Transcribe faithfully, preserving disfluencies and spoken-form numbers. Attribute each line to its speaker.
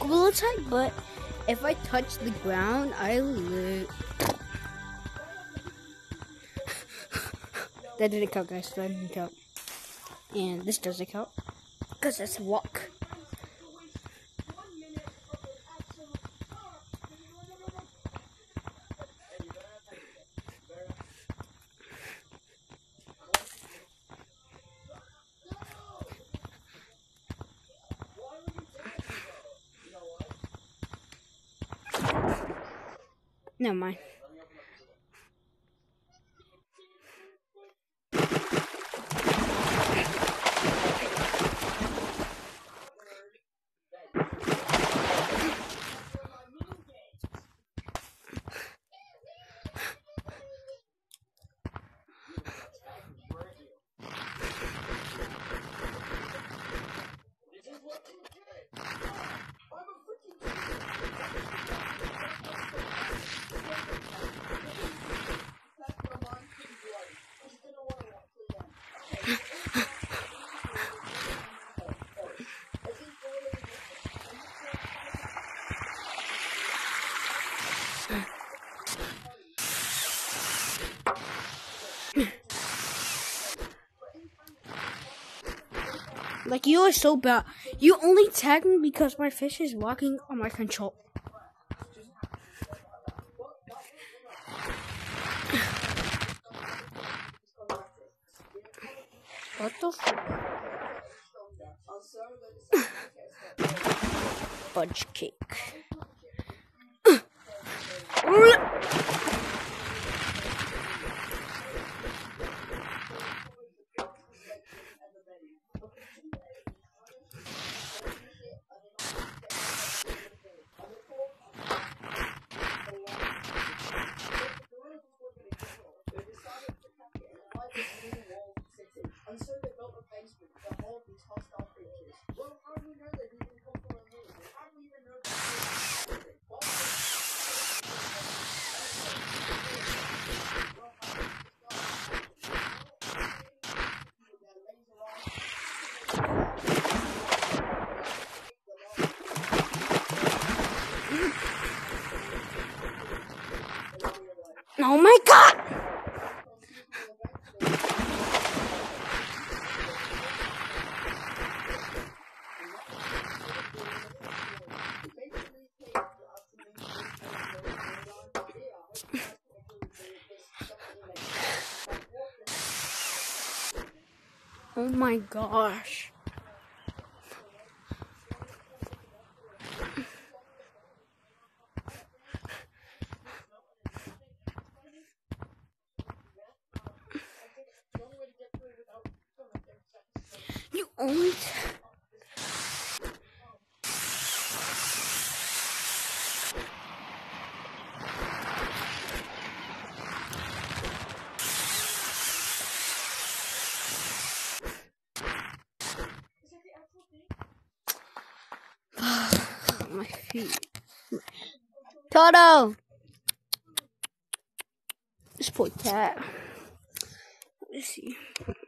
Speaker 1: will attack, but if I touch the ground, I live. That didn't count, guys. That didn't count. And this doesn't count because it's walk. Never mind. Like, you are so bad. You only tag me because my fish is walking on my control. What the f- Fudge cake. Oh my god! Oh my gosh. You only my feet. Toto! This poor cat. Let's see.